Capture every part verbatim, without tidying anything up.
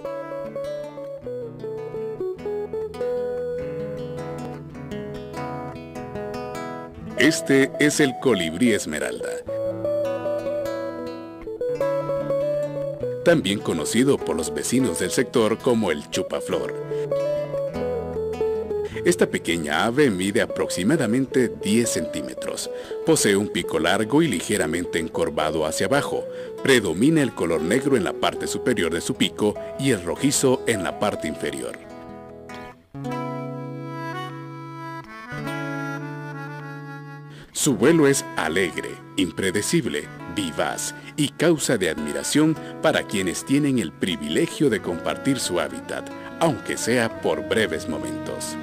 Este es el colibrí esmeralda, también conocido por los vecinos del sector como el chupaflor. Esta pequeña ave mide aproximadamente diez centímetros. Posee un pico largo y ligeramente encorvado hacia abajo. Predomina el color negro en la parte superior de su pico y el rojizo en la parte inferior. Su vuelo es alegre, impredecible, vivaz y causa de admiración para quienes tienen el privilegio de compartir su hábitat, aunque sea por breves momentos.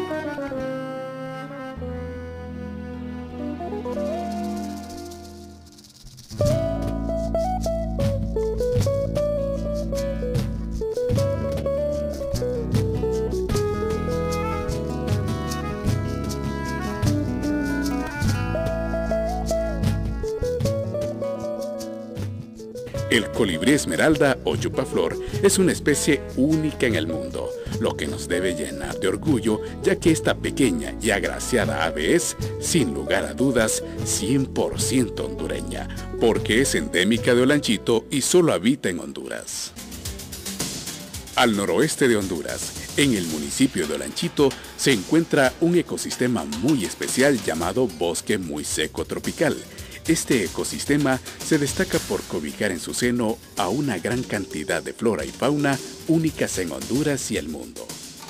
El colibrí esmeralda o chupaflor es una especie única en el mundo, lo que nos debe llenar de orgullo, ya que esta pequeña y agraciada ave es, sin lugar a dudas, cien por ciento hondureña, porque es endémica de Olanchito y solo habita en Honduras. Al noroeste de Honduras, en el municipio de Olanchito, se encuentra un ecosistema muy especial llamado bosque muy seco tropical. Este ecosistema se destaca por cobijar en su seno a una gran cantidad de flora y fauna únicas en Honduras y el mundo.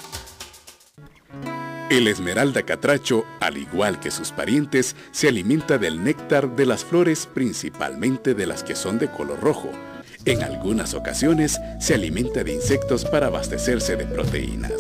El esmeralda catracho, al igual que sus parientes, se alimenta del néctar de las flores, principalmente de las que son de color rojo. En algunas ocasiones se alimenta de insectos para abastecerse de proteínas.